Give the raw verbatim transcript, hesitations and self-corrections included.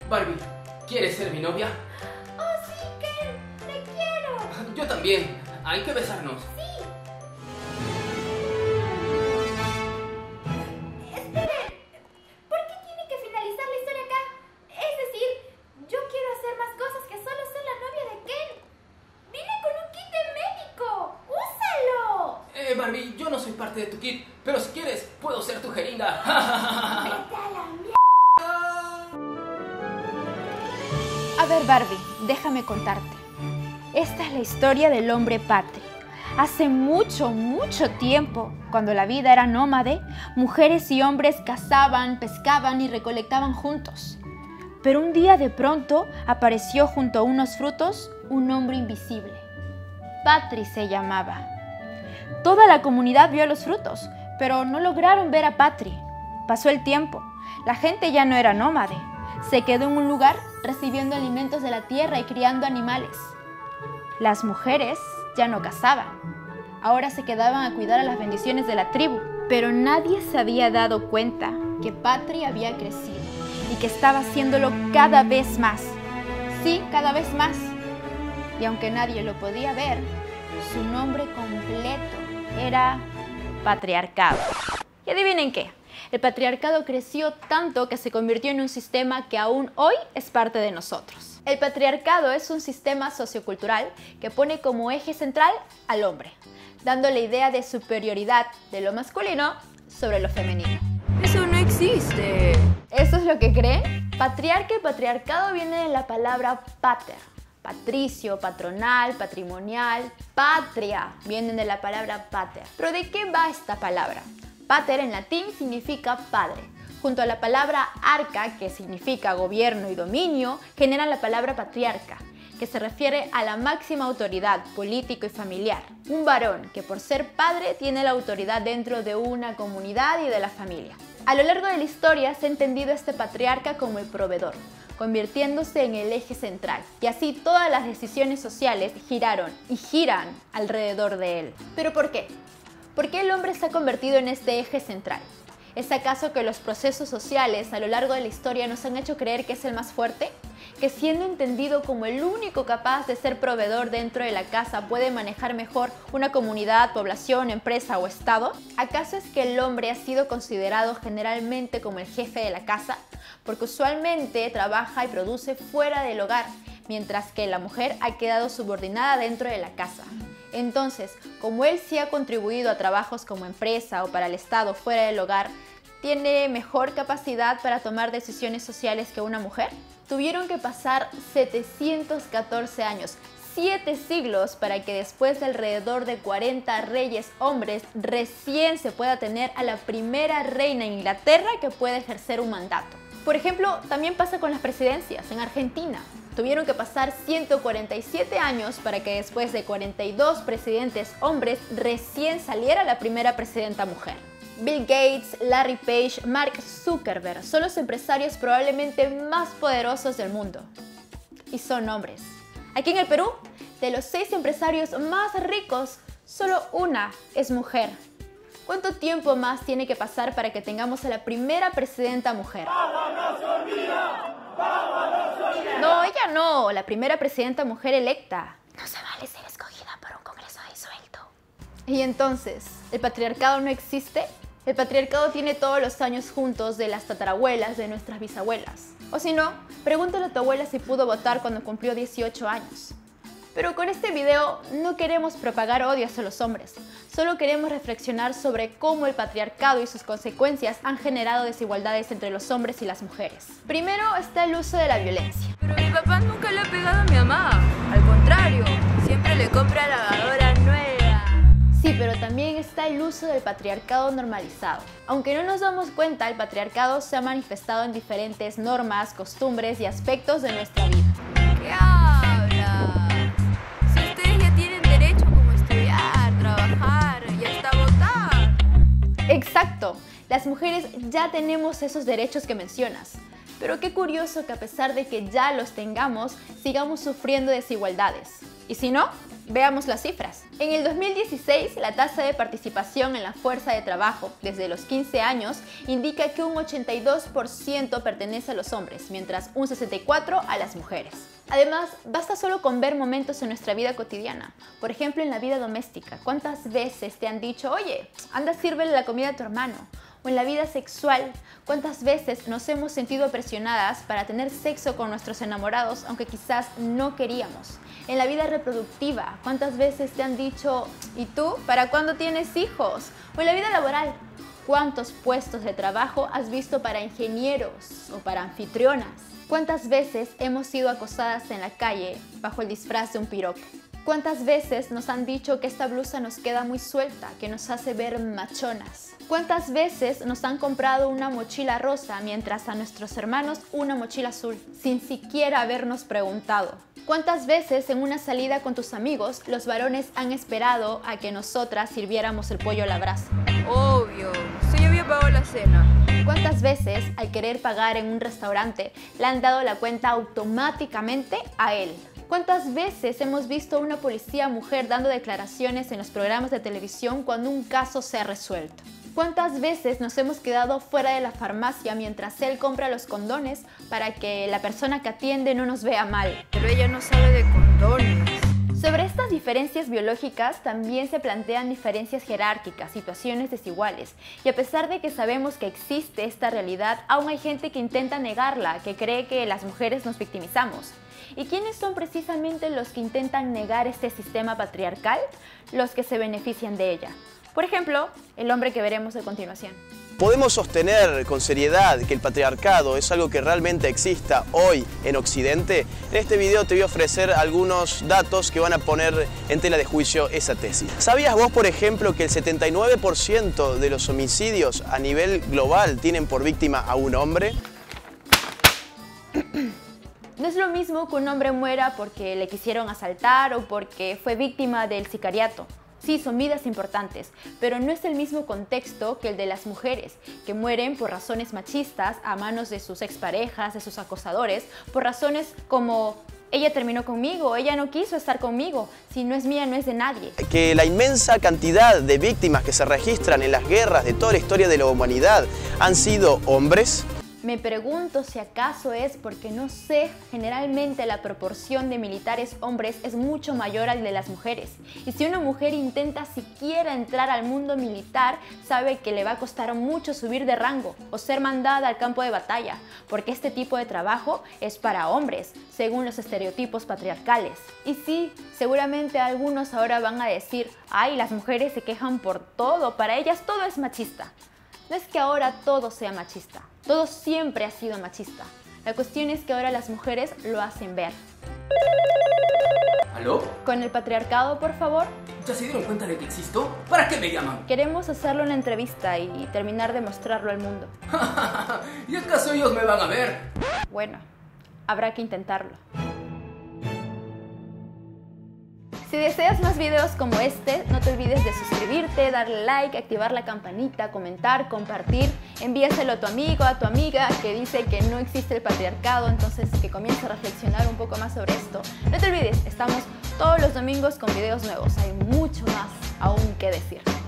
Barbie, ¿quieres ser mi novia? ¡Oh, sí, Ken! ¡Te quiero! Yo también. Hay que besarnos. ¡Sí! Esperen, ¿por qué tiene que finalizar la historia acá? Es decir, yo quiero hacer más cosas que solo ser la novia de Ken. ¡Vine con un kit de médico! ¡Úsalo! Eh, Barbie, yo no soy parte de tu kit, pero si quieres, puedo ser tu jeringa. ¡Vete a la mierda! A ver, Barbie, déjame contarte. Esta es la historia del hombre Patri. Hace mucho, mucho tiempo, cuando la vida era nómade, mujeres y hombres cazaban, pescaban y recolectaban juntos. Pero un día de pronto apareció junto a unos frutos un hombre invisible. Patri se llamaba. Toda la comunidad vio los frutos, pero no lograron ver a Patri. Pasó el tiempo. La gente ya no era nómade. Se quedó en un lugar recibiendo alimentos de la tierra y criando animales. Las mujeres ya no cazaban. Ahora se quedaban a cuidar a las bendiciones de la tribu. Pero nadie se había dado cuenta que Patri había crecido y que estaba haciéndolo cada vez más. Sí, cada vez más. Y aunque nadie lo podía ver, su nombre completo era patriarcado. Y adivinen qué. El patriarcado creció tanto que se convirtió en un sistema que aún hoy es parte de nosotros. El patriarcado es un sistema sociocultural que pone como eje central al hombre, dando la idea de superioridad de lo masculino sobre lo femenino. ¡Eso no existe! ¿Eso es lo que creen? Patriarca y patriarcado viene de la palabra pater. Patricio, patronal, patrimonial, patria vienen de la palabra pater. ¿Pero de qué va esta palabra? Pater en latín significa padre. Junto a la palabra arca, que significa gobierno y dominio, genera la palabra patriarca, que se refiere a la máxima autoridad político y familiar. Un varón que por ser padre tiene la autoridad dentro de una comunidad y de la familia. A lo largo de la historia se ha entendido a este patriarca como el proveedor, convirtiéndose en el eje central. Y así todas las decisiones sociales giraron y giran alrededor de él. ¿Pero por qué? ¿Por qué el hombre se ha convertido en este eje central? ¿Es acaso que los procesos sociales a lo largo de la historia nos han hecho creer que es el más fuerte? ¿Que siendo entendido como el único capaz de ser proveedor dentro de la casa puede manejar mejor una comunidad, población, empresa o estado? ¿Acaso es que el hombre ha sido considerado generalmente como el jefe de la casa? Porque usualmente trabaja y produce fuera del hogar, mientras que la mujer ha quedado subordinada dentro de la casa. Entonces, como él sí ha contribuido a trabajos como empresa o para el Estado fuera del hogar, ¿tiene mejor capacidad para tomar decisiones sociales que una mujer? Tuvieron que pasar setecientos catorce años, siete siglos, para que después de alrededor de cuarenta reyes hombres recién se pueda tener a la primera reina en Inglaterra que pueda ejercer un mandato. Por ejemplo, también pasa con las presidencias en Argentina. Tuvieron que pasar ciento cuarenta y siete años para que después de cuarenta y dos presidentes hombres recién saliera la primera presidenta mujer. Bill Gates, Larry Page, Mark Zuckerberg son los empresarios probablemente más poderosos del mundo. Y son hombres. Aquí en el Perú, de los seis empresarios más ricos, solo una es mujer. ¿Cuánto tiempo más tiene que pasar para que tengamos a la primera presidenta mujer? No, ella no, la primera presidenta mujer electa. No se vale ser escogida por un congreso disuelto. Y entonces, ¿el patriarcado no existe? El patriarcado tiene todos los años juntos de las tatarabuelas de nuestras bisabuelas. O si no, pregúntale a tu abuela si pudo votar cuando cumplió dieciocho años. Pero con este video no queremos propagar odio hacia los hombres, solo queremos reflexionar sobre cómo el patriarcado y sus consecuencias han generado desigualdades entre los hombres y las mujeres. Primero está el uso de la violencia. Pero mi papá nunca le ha pegado a mi mamá. Al contrario, siempre le compra lavadora nueva. Sí, pero también está el uso del patriarcado normalizado. Aunque no nos damos cuenta, el patriarcado se ha manifestado en diferentes normas, costumbres y aspectos de nuestra vida. ¿Qué habla? Si ustedes ya tienen derecho como estudiar, trabajar y hasta votar. Exacto, las mujeres ya tenemos esos derechos que mencionas. Pero qué curioso que a pesar de que ya los tengamos, sigamos sufriendo desigualdades. Y si no, Veamos las cifras. En el dos mil dieciséis, la tasa de participación en la fuerza de trabajo desde los quince años indica que un ochenta y dos por ciento pertenece a los hombres, mientras un sesenta y cuatro por ciento a las mujeres. Además, basta solo con ver momentos en nuestra vida cotidiana. Por ejemplo, en la vida doméstica. ¿Cuántas veces te han dicho, oye, anda, sírvele la comida a tu hermano? O en la vida sexual, ¿cuántas veces nos hemos sentido presionadas para tener sexo con nuestros enamorados, aunque quizás no queríamos? En la vida reproductiva, ¿cuántas veces te han dicho, ¿y tú? ¿Para cuándo tienes hijos? O en la vida laboral, ¿cuántos puestos de trabajo has visto para ingenieros o para anfitrionas? ¿Cuántas veces hemos sido acosadas en la calle bajo el disfraz de un piropo? ¿Cuántas veces nos han dicho que esta blusa nos queda muy suelta, que nos hace ver machonas? ¿Cuántas veces nos han comprado una mochila rosa mientras a nuestros hermanos una mochila azul, sin siquiera habernos preguntado? ¿Cuántas veces en una salida con tus amigos los varones han esperado a que nosotras sirviéramos el pollo a la brasa? Obvio, si yo había pagado la cena. ¿Cuántas veces al querer pagar en un restaurante le han dado la cuenta automáticamente a él? ¿Cuántas veces hemos visto a una policía mujer dando declaraciones en los programas de televisión cuando un caso se ha resuelto? ¿Cuántas veces nos hemos quedado fuera de la farmacia mientras él compra los condones para que la persona que atiende no nos vea mal? Pero ella no sabe de condones. Sobre estas diferencias biológicas también se plantean diferencias jerárquicas, situaciones desiguales. Y a pesar de que sabemos que existe esta realidad, aún hay gente que intenta negarla, que cree que las mujeres nos victimizamos. ¿Y quiénes son precisamente los que intentan negar este sistema patriarcal? Los que se benefician de ella. Por ejemplo, el hombre que veremos a continuación. ¿Podemos sostener con seriedad que el patriarcado es algo que realmente exista hoy en Occidente? En este video te voy a ofrecer algunos datos que van a poner en tela de juicio esa tesis. ¿Sabías vos, por ejemplo, que el setenta y nueve por ciento de los homicidios a nivel global tienen por víctima a un hombre? No es lo mismo que un hombre muera porque le quisieron asaltar o porque fue víctima del sicariato. Sí, son vidas importantes, pero no es el mismo contexto que el de las mujeres, que mueren por razones machistas a manos de sus exparejas, de sus acosadores, por razones como ella terminó conmigo, ella no quiso estar conmigo, si no es mía no es de nadie. Que la inmensa cantidad de víctimas que se registran en las guerras de toda la historia de la humanidad han sido hombres. Me pregunto si acaso es porque no sé, generalmente la proporción de militares hombres es mucho mayor al de las mujeres. Y si una mujer intenta siquiera entrar al mundo militar, sabe que le va a costar mucho subir de rango o ser mandada al campo de batalla, porque este tipo de trabajo es para hombres, según los estereotipos patriarcales. Y sí, seguramente algunos ahora van a decir, ay, las mujeres se quejan por todo, para ellas todo es machista. No es que ahora todo sea machista, todo siempre ha sido machista. La cuestión es que ahora las mujeres lo hacen ver. ¿Aló? Con el patriarcado, por favor. ¿Ya se dieron cuenta de que existo? ¿Para qué me llaman? Queremos hacerle una entrevista y terminar de mostrarlo al mundo. ¿Y acaso ellos me van a ver? Bueno, habrá que intentarlo. Si deseas más videos como este, no te olvides de suscribirte, darle like, activar la campanita, comentar, compartir. Envíaselo a tu amigo, a tu amiga que dice que no existe el patriarcado, entonces que comience a reflexionar un poco más sobre esto. No te olvides, estamos todos los domingos con videos nuevos. Hay mucho más aún que decir.